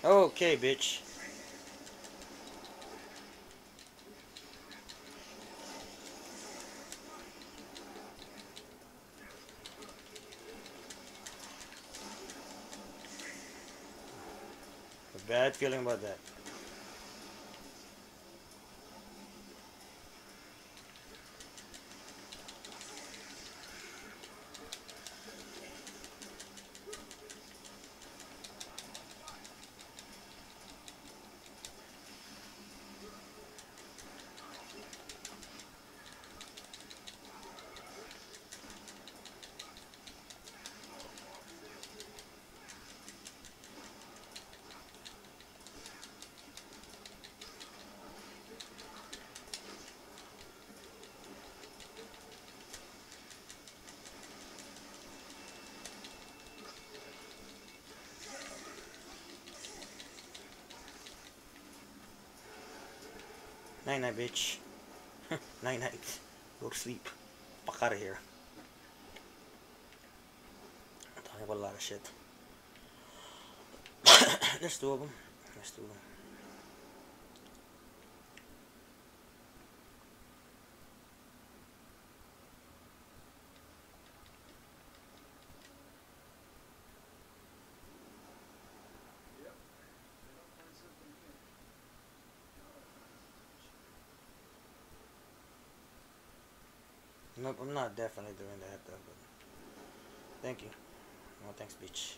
Okay, bitch. A bad feeling about that. Night night, bitch. Night night. Go to sleep. Fuck out of here. I'm talking about a lot of shit. There's two of them. There's two of them. Nope, I'm not definitely doing that though, but thank you. No thanks, bitch.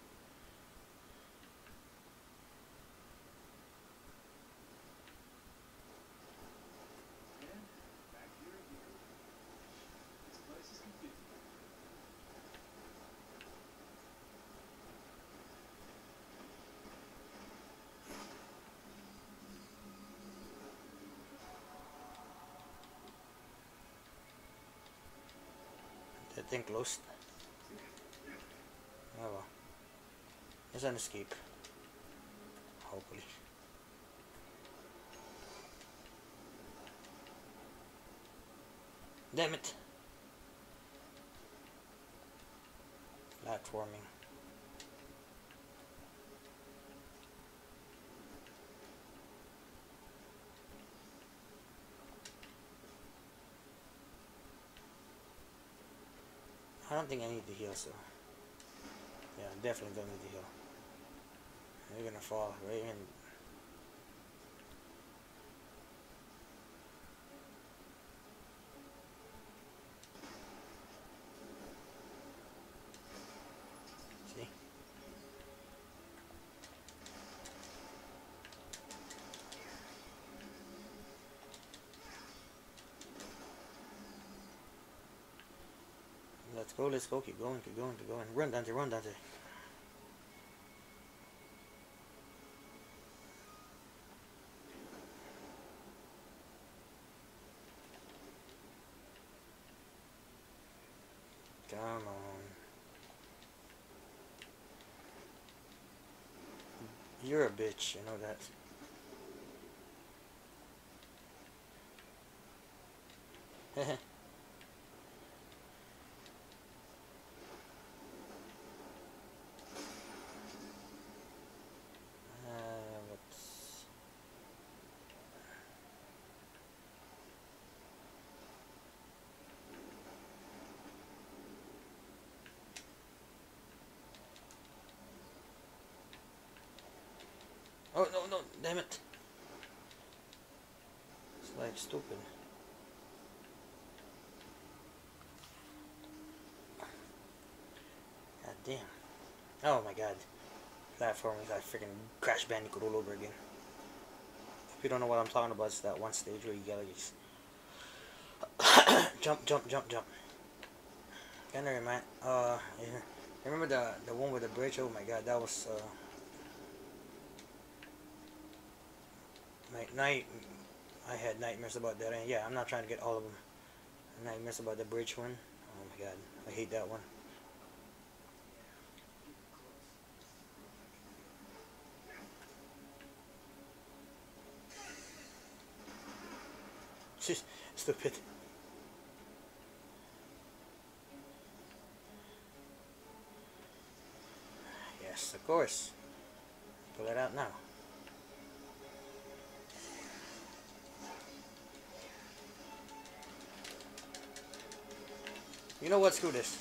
That thing closed. Oh well. It's an escape. Hopefully. Damn it. Platforming. I don't think I need to heal, so yeah, definitely don't need to heal. You're gonna fall right in. See? Let's go, keep going, keep going, keep going. Run, Dante, run, Dante. Come on. You're a bitch, I know that. Let's... Oh, no, no, damn it. It's like stupid. God damn. Oh my god. Platform is like freaking Crash Bandicoot all over again. If you don't know what I'm talking about, it's that one stage where you gotta just jump, jump, jump, jump. Kinda remind, yeah. Remember the one with the bridge? Oh my god, that was, night, I had nightmares about that, and yeah, I'm not trying to get all of them. Nightmares about the bridge one. Oh my god, I hate that one. Stupid. Yes, of course. Pull it out now. You know what? Screw this.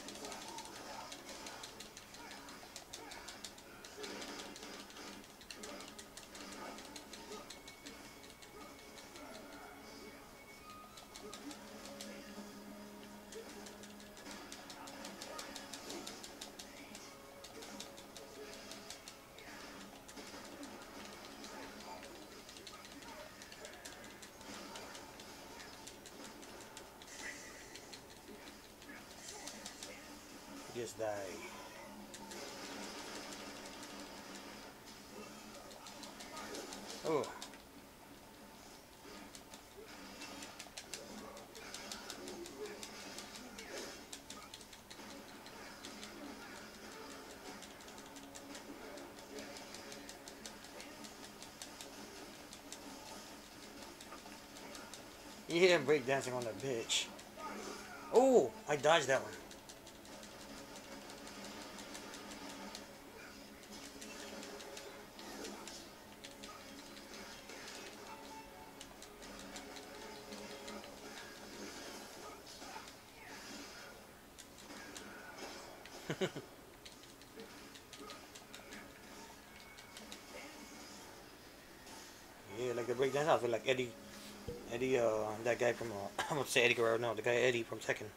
Just die. Oh. Yeah, breakdancing on the bitch. Oh, I dodged that one. Yeah, like the breakdance, I feel like Eddie, that guy from, I'm gonna say Eddie Guerrero, no, the guy Eddie from Tekken.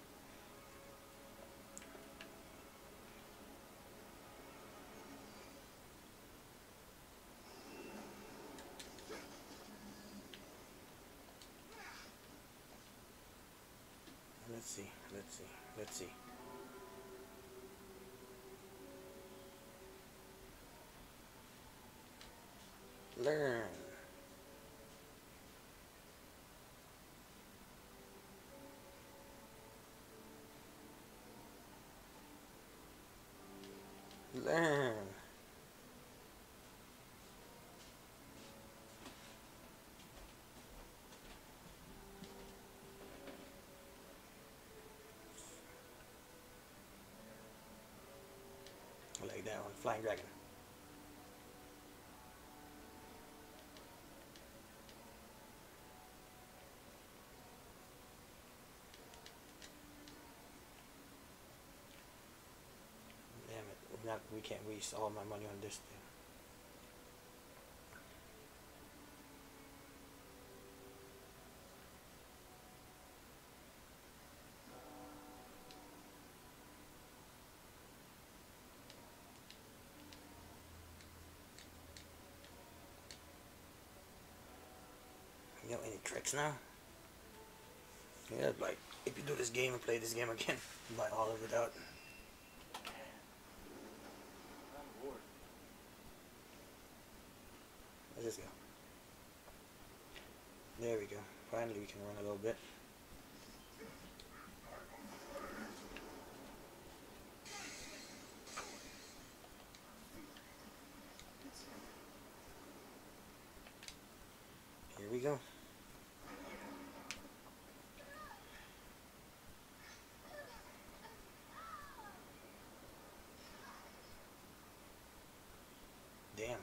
Let's see, let's see, let's see. Learn. Learn. I like that one, Flying Dragon. Damn it, we can't waste all my money on this thing. You know any tricks now? Yeah, like, if you do this game and play this game again, buy all of it out. Let's just go. There we go. Finally we can run a little bit. Here we go. Damn.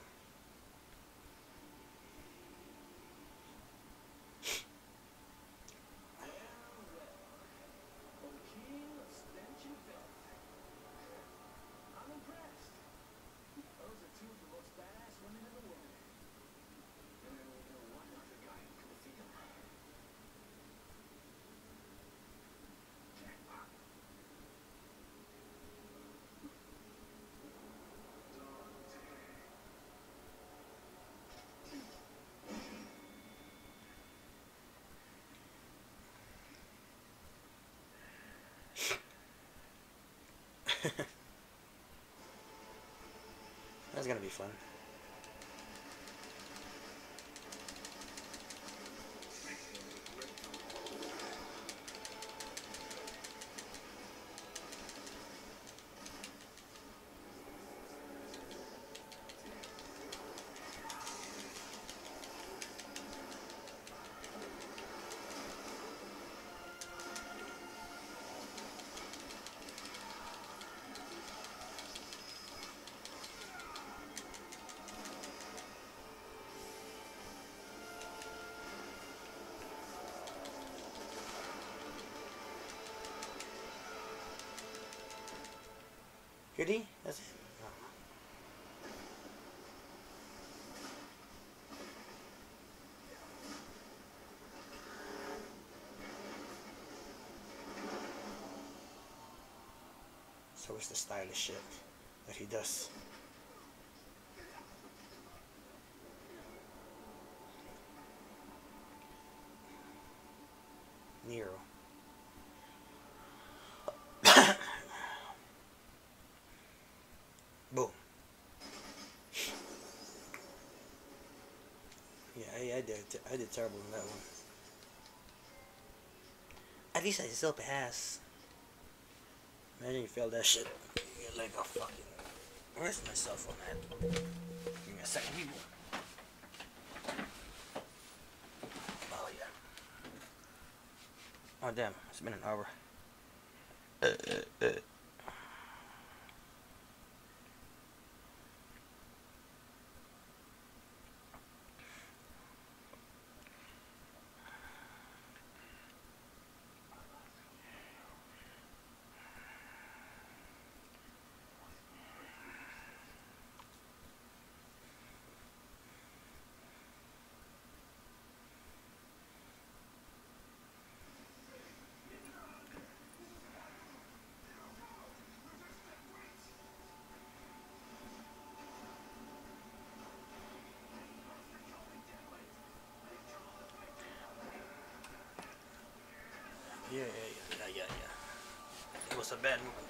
That's gonna be fun. Really? That's it? Oh. So it's the stylish shit that he does. Nero. Boom. Yeah, I did terrible in that one. At least I still pass. Imagine you fail that shit. You're like a fucking. Where's my cell phone at? Give me a second, people. Oh yeah. Oh damn, it's been an hour. Yeah. It was a bad move.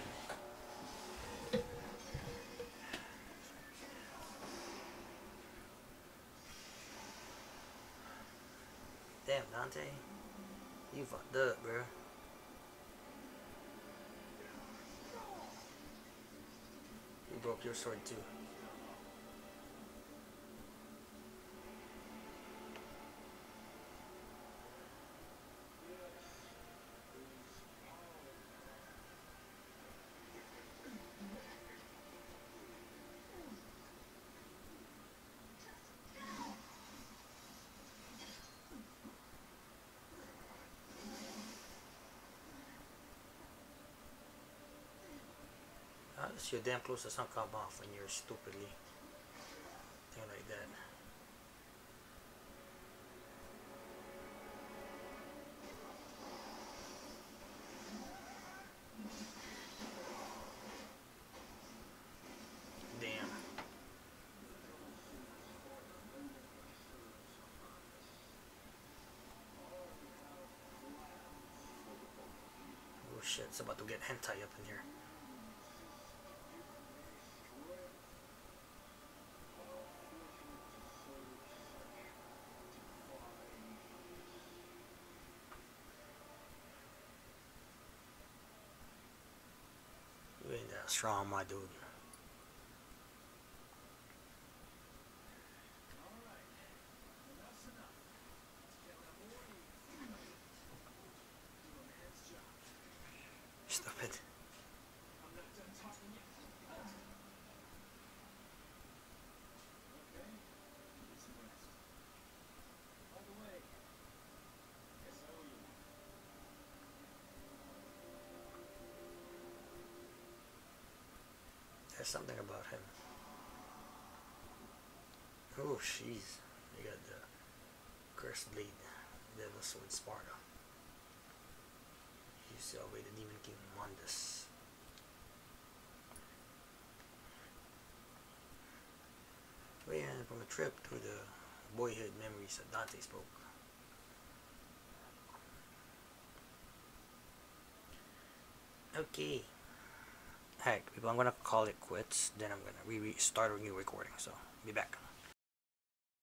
Damn, Dante. You fucked up, bro. You broke your sword too. You're damn close to some come off when you're stupidly thing like that. Damn. Oh shit, it's about to get hentai up in here. You ain't that strong, my dude. Stupid. There's something about him. Oh, jeez. You got the cursed blade. Devil sword Sparta. You see away the Demon King Mundus. We ended from a trip through the boyhood memories that Dante spoke. Okay. Alright, people, I'm gonna call it quits. Then I'm gonna start a new recording. So, be back.